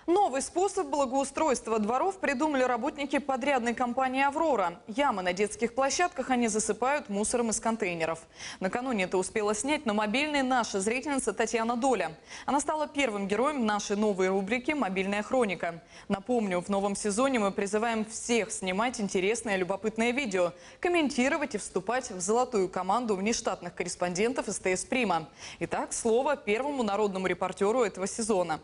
Новый способ благоустройства дворов придумали работники подрядной компании «Аврора». Ямы на детских площадках они засыпают мусором из контейнеров. Накануне это успела снять на мобильный наша зрительница Татьяна Доля. Она стала первым героем нашей новой рубрики «Мобильная хроника». Напомню, в новом сезоне мы призываем всех снимать интересное и любопытное видео, комментировать и вступать в золотую команду внештатных корреспондентов СТС Прима. Итак, слово первому народному репортеру этого сезона.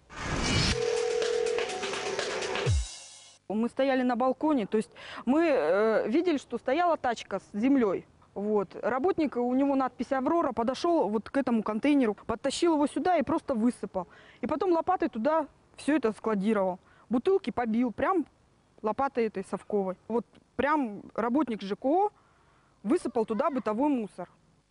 Мы стояли на балконе, то есть мы видели, что стояла тачка с землей. Вот. Работник, у него надпись «Аврора», подошел вот к этому контейнеру, подтащил его сюда и просто высыпал. И потом лопатой туда все это складировал. Бутылки побил, прям лопатой этой совковой. Вот прям работник ЖКО высыпал туда бытовой мусор.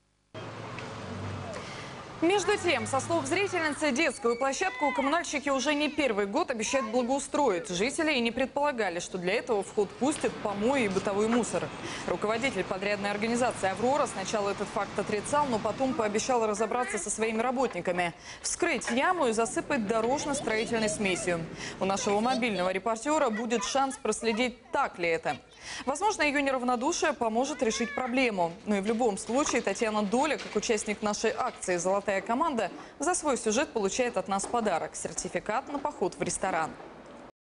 Между тем, со слов зрительницы, детскую площадку коммунальщики уже не первый год обещают благоустроить. Жители и не предполагали, что для этого в ход пустят помои и бытовой мусор. Руководитель подрядной организации «Аврора» сначала этот факт отрицал, но потом пообещал разобраться со своими работниками. Вскрыть яму и засыпать дорожно-строительной смесью. У нашего мобильного репортера будет шанс проследить, так ли это. Возможно, ее неравнодушие поможет решить проблему. Но и в любом случае Татьяна Доля, как участник нашей акции «Золотая команда», за свой сюжет получает от нас подарок – сертификат на поход в ресторан.